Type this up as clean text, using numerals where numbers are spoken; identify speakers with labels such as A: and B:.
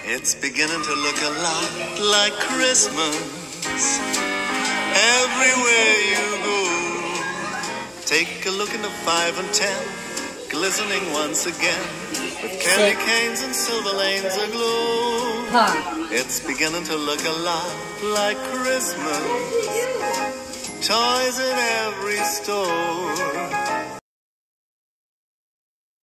A: It's beginning to look a lot like Christmas everywhere you go. Take a look in the 5 and 10, glistening once again, with candy canes and silver lanes aglow. It's beginning to look a lot like Christmas, toys in every store.